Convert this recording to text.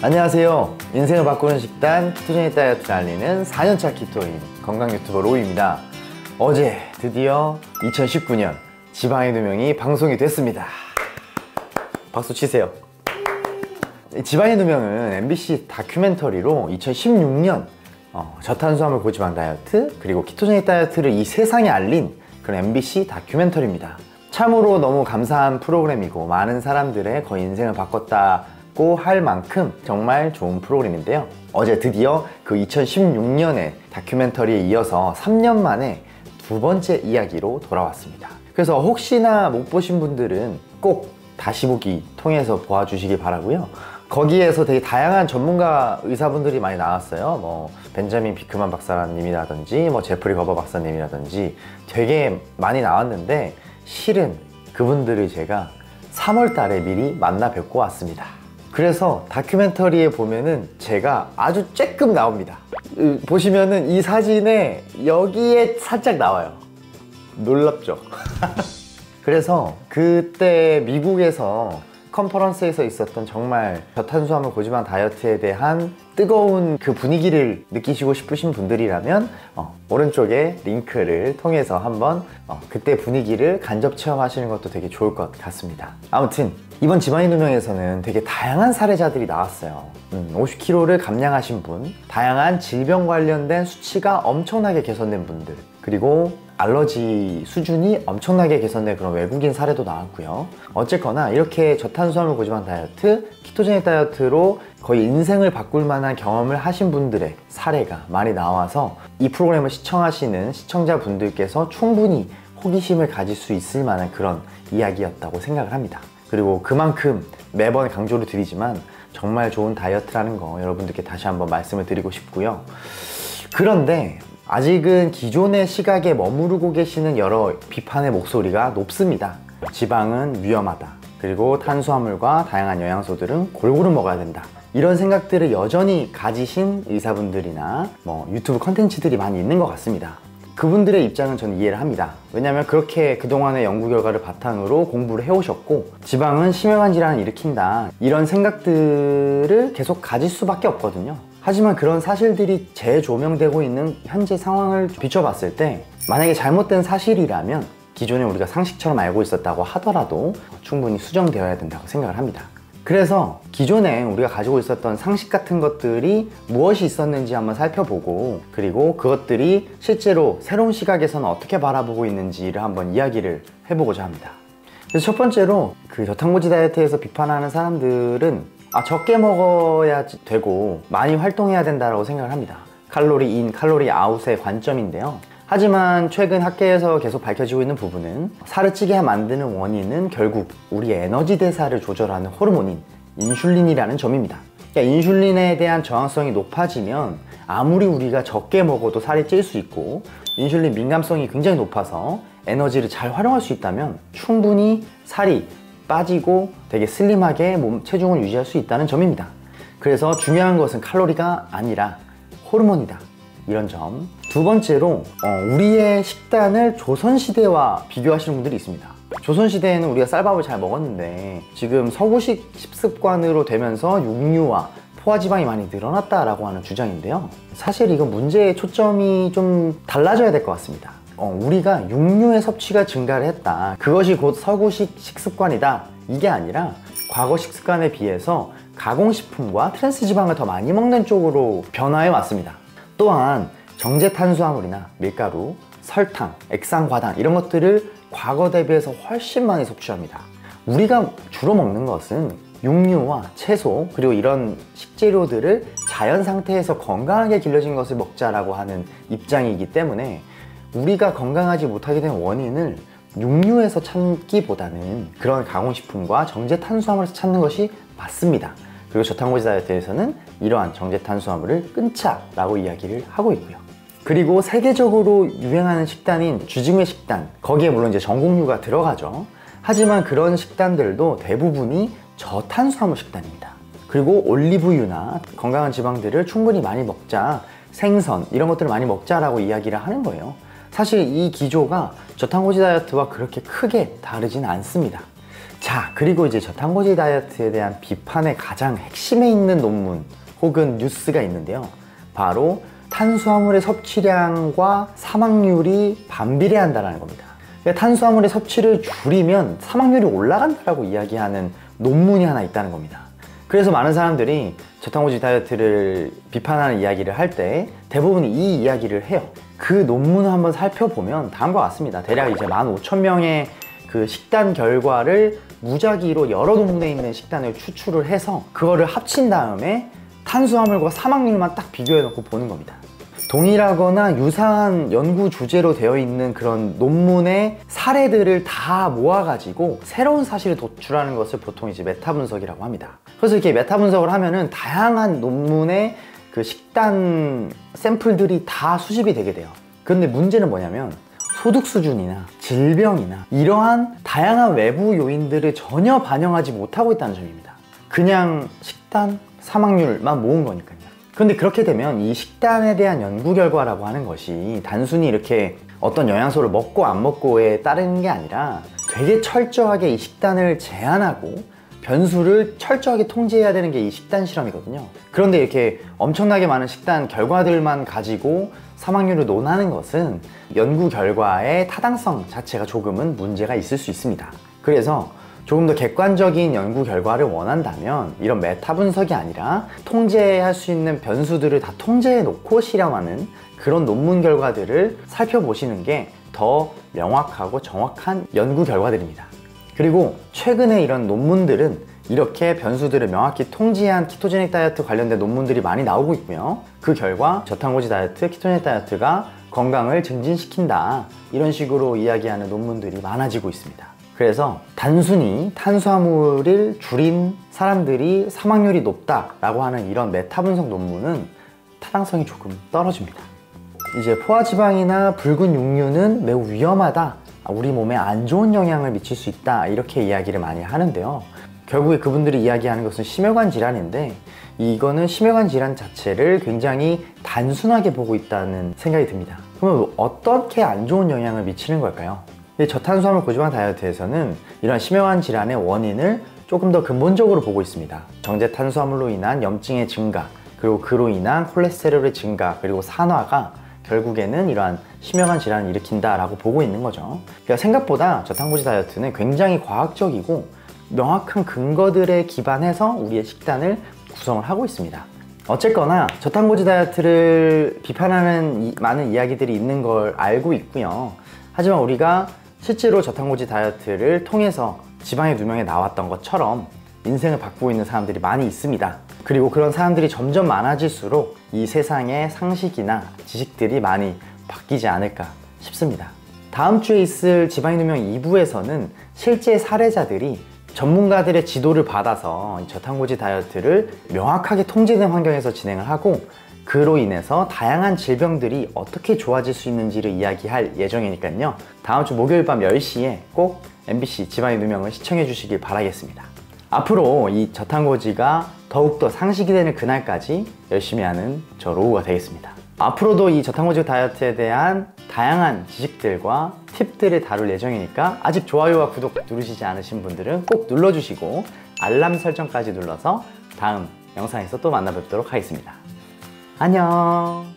안녕하세요. 인생을 바꾸는 식단 키토제닉 다이어트를 알리는 4년차 키토인 건강 유튜버 로이입니다. 어제 드디어 2019년 지방의 누명이 방송이 됐습니다. 박수 치세요. 지방의 누명은 MBC 다큐멘터리로 2016년 저탄수화물 고지방 다이어트 그리고 키토제닉 다이어트를 이 세상에 알린 그런 MBC 다큐멘터리입니다. 참으로 너무 감사한 프로그램이고 많은 사람들의 거의 인생을 바꿨다고 할 만큼 정말 좋은 프로그램인데요. 어제 드디어 그 2016년의 다큐멘터리에 이어서 3년 만에 두 번째 이야기로 돌아왔습니다. 그래서 혹시나 못 보신 분들은 꼭 다시 보기 통해서 보아주시기 바라고요. 거기에서 되게 다양한 전문가 의사분들이 많이 나왔어요. 뭐 벤자민 비크만 박사님이라든지 뭐 제프리 거버 박사님이라든지 되게 많이 나왔는데 실은 그분들을 제가 3월 달에 미리 만나 뵙고 왔습니다. 그래서 다큐멘터리에 보면은 제가 아주 쬐끔 나옵니다. 보시면은 이 사진에 여기에 살짝 나와요. 놀랍죠? 그래서 그때 미국에서 컨퍼런스에서 있었던 정말 저탄수화물 고지방 다이어트에 대한 뜨거운 그 분위기를 느끼시고 싶으신 분들이라면 오른쪽에 링크를 통해서 한번 그때 분위기를 간접 체험하시는 것도 되게 좋을 것 같습니다. 아무튼 이번 지방의 누명에서는 되게 다양한 사례자들이 나왔어요. 50kg를 감량하신 분, 다양한 질병 관련된 수치가 엄청나게 개선된 분들, 그리고 알러지 수준이 엄청나게 개선된 그런 외국인 사례도 나왔고요. 어쨌거나 이렇게 저탄수화물 고지방 다이어트, 키토제닉 다이어트로 거의 인생을 바꿀 만한 경험을 하신 분들의 사례가 많이 나와서 이 프로그램을 시청하시는 시청자분들께서 충분히 호기심을 가질 수 있을 만한 그런 이야기였다고 생각을 합니다. 그리고 그만큼 매번 강조를 드리지만 정말 좋은 다이어트라는 거 여러분들께 다시 한번 말씀을 드리고 싶고요. 그런데 아직은 기존의 시각에 머무르고 계시는 여러 비판의 목소리가 높습니다. 지방은 위험하다. 그리고 탄수화물과 다양한 영양소들은 골고루 먹어야 된다. 이런 생각들을 여전히 가지신 의사분들이나 유튜브 컨텐츠들이 많이 있는 것 같습니다. 그분들의 입장은 저는 이해를 합니다. 왜냐하면 그렇게 그동안의 연구 결과를 바탕으로 공부를 해오셨고 지방은 심혈관 질환을 일으킨다 이런 생각들을 계속 가질 수밖에 없거든요. 하지만 그런 사실들이 재조명되고 있는 현재 상황을 비춰봤을 때 만약에 잘못된 사실이라면 기존에 우리가 상식처럼 알고 있었다고 하더라도 충분히 수정되어야 된다고 생각을 합니다. 그래서 기존에 우리가 가지고 있었던 상식 같은 것들이 무엇이 있었는지 한번 살펴보고 그리고 그것들이 실제로 새로운 시각에서는 어떻게 바라보고 있는지를 한번 이야기를 해보고자 합니다. 그래서 첫 번째로 그 저탄고지 다이어트에서 비판하는 사람들은 적게 먹어야 되고 많이 활동해야 된다고 생각을 합니다. 칼로리 인, 칼로리 아웃의 관점인데요. 하지만 최근 학계에서 계속 밝혀지고 있는 부분은 살을 찌게 만드는 원인은 결국 우리의 에너지 대사를 조절하는 호르몬인 인슐린이라는 점입니다. 그러니까 인슐린에 대한 저항성이 높아지면 아무리 우리가 적게 먹어도 살이 찔 수 있고 인슐린 민감성이 굉장히 높아서 에너지를 잘 활용할 수 있다면 충분히 살이 빠지고 되게 슬림하게 몸 체중을 유지할 수 있다는 점입니다. 그래서 중요한 것은 칼로리가 아니라 호르몬이다. 이런 점. 두 번째로 우리의 식단을 조선시대와 비교하시는 분들이 있습니다. 조선시대에는 우리가 쌀밥을 잘 먹었는데 지금 서구식 식습관으로 되면서 육류와 포화지방이 많이 늘어났다라고 하는 주장인데요. 사실 이건 문제의 초점이 좀 달라져야 될 것 같습니다. 우리가 육류의 섭취가 증가를 했다. 그것이 곧 서구식 식습관이다. 이게 아니라 과거 식습관에 비해서 가공식품과 트랜스지방을 더 많이 먹는 쪽으로 변화해 왔습니다. 또한 정제 탄수화물이나 밀가루, 설탕, 액상과당 이런 것들을 과거 대비해서 훨씬 많이 섭취합니다. 우리가 주로 먹는 것은 육류와 채소 그리고 이런 식재료들을 자연 상태에서 건강하게 길러진 것을 먹자라고 하는 입장이기 때문에 우리가 건강하지 못하게 된 원인을 육류에서 찾기보다는 그런 가공식품과 정제 탄수화물에서 찾는 것이 맞습니다. 그리고 저탄고지 다이어트에서는 이러한 정제 탄수화물을 끊자라고 이야기를 하고 있고요. 그리고 세계적으로 유행하는 식단인 주중의 식단, 거기에 물론 이제 전곡류가 들어가죠. 하지만 그런 식단들도 대부분이 저탄수화물 식단입니다. 그리고 올리브유나 건강한 지방들을 충분히 많이 먹자, 생선 이런 것들을 많이 먹자라고 이야기를 하는 거예요. 사실 이 기조가 저탄고지 다이어트와 그렇게 크게 다르진 않습니다. 자, 그리고 이제 저탄고지 다이어트에 대한 비판의 가장 핵심에 있는 논문 혹은 뉴스가 있는데요. 바로 탄수화물의 섭취량과 사망률이 반비례한다는 겁니다. 그러니까 탄수화물의 섭취를 줄이면 사망률이 올라간다라고 이야기하는 논문이 하나 있다는 겁니다. 그래서 많은 사람들이 저탄고지 다이어트를 비판하는 이야기를 할 때 대부분 이 이야기를 해요. 그 논문을 한번 살펴보면 다음과 같습니다. 대략 이제 15,000명의 그 식단 결과를 무작위로 여러 동네에 있는 식단을 추출을 해서 그거를 합친 다음에 탄수화물과 사망률만 딱 비교해 놓고 보는 겁니다. 동일하거나 유사한 연구 주제로 되어 있는 그런 논문의 사례들을 다 모아가지고 새로운 사실을 도출하는 것을 보통 이제 메타 분석이라고 합니다. 그래서 이렇게 메타 분석을 하면은 다양한 논문의 그 식단 샘플들이 다 수집이 되게 돼요. 그런데 문제는 뭐냐면 소득 수준이나 질병이나 이러한 다양한 외부 요인들을 전혀 반영하지 못하고 있다는 점입니다. 그냥 식단, 사망률만 모은 거니까요. 근데 그렇게 되면 이 식단에 대한 연구 결과라고 하는 것이 단순히 이렇게 어떤 영양소를 먹고 안 먹고에 따르는 게 아니라 되게 철저하게 이 식단을 제한하고 변수를 철저하게 통제해야 되는 게 이 식단 실험이거든요. 그런데 이렇게 엄청나게 많은 식단 결과들만 가지고 사망률을 논하는 것은 연구 결과의 타당성 자체가 조금은 문제가 있을 수 있습니다. 그래서 조금 더 객관적인 연구 결과를 원한다면 이런 메타 분석이 아니라 통제할 수 있는 변수들을 다 통제해 놓고 실험하는 그런 논문 결과들을 살펴보시는 게 더 명확하고 정확한 연구 결과들입니다. 그리고 최근에 이런 논문들은 이렇게 변수들을 명확히 통제한 키토제닉 다이어트 관련된 논문들이 많이 나오고 있고요. 그 결과 저탄고지 다이어트, 키토제닉 다이어트가 건강을 증진시킨다, 이런 식으로 이야기하는 논문들이 많아지고 있습니다. 그래서 단순히 탄수화물을 줄인 사람들이 사망률이 높다라고 하는 이런 메타 분석 논문은 타당성이 조금 떨어집니다. 이제 포화지방이나 붉은 육류는 매우 위험하다, 우리 몸에 안 좋은 영향을 미칠 수 있다, 이렇게 이야기를 많이 하는데요. 결국에 그분들이 이야기하는 것은 심혈관 질환인데 이거는 심혈관 질환 자체를 굉장히 단순하게 보고 있다는 생각이 듭니다. 그러면 어떻게 안 좋은 영향을 미치는 걸까요? 저탄수화물 고지방 다이어트에서는 이런 심혈관 질환의 원인을 조금 더 근본적으로 보고 있습니다. 정제 탄수화물로 인한 염증의 증가, 그리고 그로 인한 콜레스테롤의 증가, 그리고 산화가 결국에는 이러한 심혈관 질환을 일으킨다라고 보고 있는 거죠. 그러니까 생각보다 저탄고지 다이어트는 굉장히 과학적이고 명확한 근거들에 기반해서 우리의 식단을 구성을 하고 있습니다. 어쨌거나 저탄고지 다이어트를 비판하는 많은 이야기들이 있는 걸 알고 있고요. 하지만 우리가 실제로 저탄고지 다이어트를 통해서 지방의 누명에 나왔던 것처럼 인생을 바꾸고 있는 사람들이 많이 있습니다. 그리고 그런 사람들이 점점 많아질수록 이 세상의 상식이나 지식들이 많이 바뀌지 않을까 싶습니다. 다음 주에 있을 지방의 누명 2부에서는 실제 사례자들이 전문가들의 지도를 받아서 저탄고지 다이어트를 명확하게 통제된 환경에서 진행을 하고 그로 인해서 다양한 질병들이 어떻게 좋아질 수 있는지를 이야기할 예정이니까요. 다음 주 목요일 밤 10시에 꼭 MBC 지방의 누명을 시청해 주시길 바라겠습니다. 앞으로 이 저탄고지가 더욱더 상식이 되는 그날까지 열심히 하는 저 로우가 되겠습니다. 앞으로도 이 저탄고지 다이어트에 대한 다양한 지식들과 팁들을 다룰 예정이니까 아직 좋아요와 구독 누르시지 않으신 분들은 꼭 눌러주시고 알람 설정까지 눌러서 다음 영상에서 또 만나 뵙도록 하겠습니다. 안녕.